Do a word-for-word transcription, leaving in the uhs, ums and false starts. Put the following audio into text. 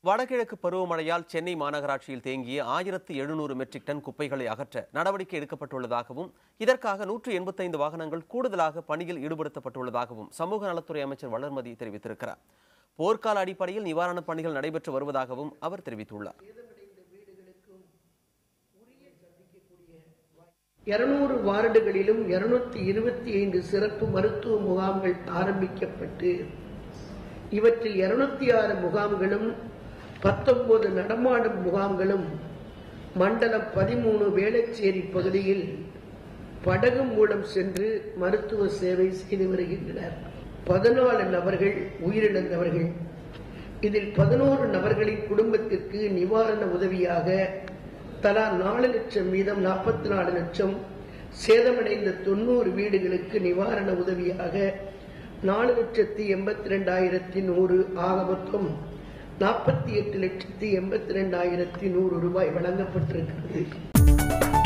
வடகிழக்கு பருவமழையால் சென்னை மாநகராட்சியில் தேங்கிய ஆயிரத்து எழுநூறு மெட்ரிக் டன் குப்பைகளை அகற்ற நடவடிக்கை எடுக்கப்பட்டுள்ளதாகவும் இதற்காக நூற்று எண்பத்தைந்து வாகனங்கள் கூடுதலாக பணியில் ஈடுபடுத்தப்பட்டுள்ளதாகவும் சமூக நலத்துறை அமைச்சர் வளர்மதி தெரிவித்திருக்கிறார். போர்க்கால அடிப்படையில் நிவாரணப் பணிகள் நடைபெற்று வருவதாகவும் அவர் தெரிவித்துள்ளார். இருநூறு வார்டுகளிலும் இருநூத்தி இருபத்தி ஐந்து சிறப்பு மருத்துவ முகாம்கள் ஆரம்பிக்கப்பட்டு இவற்றில் இருநூத்தி ஆறு முகாம்களும் பத்தொன்பது நடமாடும் முகாம்களும் மண்டலம் பதிமூணு வேளச்சேரி பகுதியில் படகு மூலம் சென்று மருத்துவ சேவை செய்து வருகின்றனர். பதினாலு நபர்கள் உயிரிழந்தவர்கள். இதில் பதினோரு நபர்களின் குடும்பத்திற்கு நிவாரண உதவியாக தலா நாலு லட்சம் வீதம் நாற்பத்தி நாலு லட்சம், சேதமடைந்த தொண்ணூறு வீடுகளுக்கு நிவாரண உதவியாக நாலு லட்சத்தி எண்பத்தி ரெண்டாயிரத்தி நூறு ஆக மொத்தம் நாற்பத்தி எட்டு லட்சத்தி எண்பத்தி ரெண்டாயிரத்தி நூறு ரூபாய் வழங்கப்பட்டிருக்கிறது.